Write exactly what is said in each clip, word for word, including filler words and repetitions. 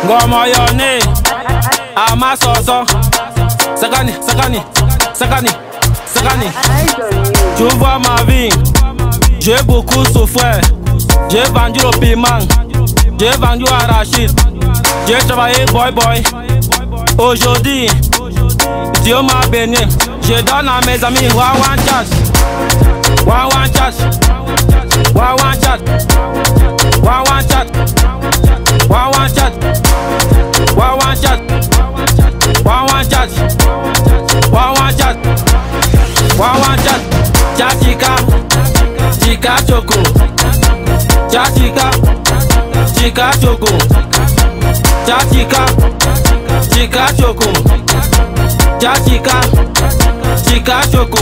Ngomo yone amasoso Sakani, sakani, sakani, sakani. Tu vois ma vie, j'ai beaucoup souffert. J'ai vendu le piment, j'ai vendu arachide, j'ai travaillé boy boy. Aujourd'hui, Dieu m'a béni. Je donne à mes amis one one chance, one one chance, one one chance, one one chance, one one chance, one one chance, one one chance, one one chance, one one chance. Chachika, chika choco, chachika, chika choco, chachika, chika choco, chachika, chika choco.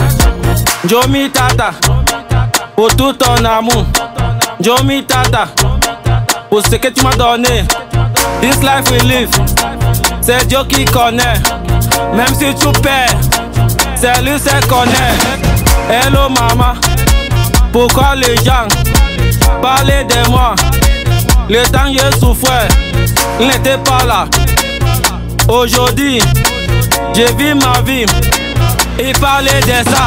Jomi tata, pour tout ton amour. Jomi tata, pour ce que tu m'as donné. This life we live, c'est Dieu qui connaît. Même si tu perds, c'est lui qui connaît. Hello maman, pourquoi les gens parlaient de moi? Le temps je souffrais, il n'était pas là. Aujourd'hui, je vis ma vie, il parlait de ça.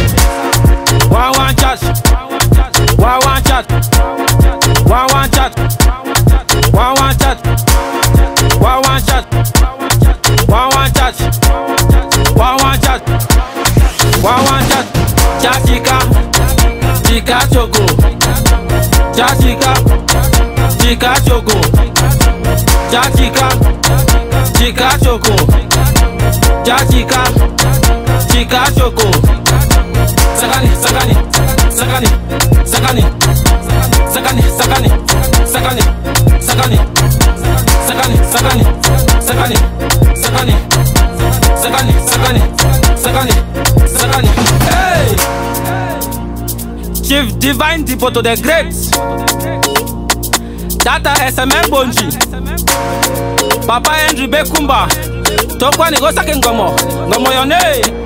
One one chat, one one chat, one one chat, one one chat, one one chat, one one chat, one one chat, one one chat. Chachika, chika choco, chachika, chika choco, chachika, chika choco, chachika, chika choco. Sakani, sakani, sakani, sakani, sakani, sakani, sakani, sakani, sakani, sakani, sakani, sakani, sakani, sakani, sakani, sakani. Hey! Chief Divine Dipoto the Great. Tata S M M Bonji. Papa Andrew Bekumba. Tokwa ni gosa ke ngomo. Ngomo yone.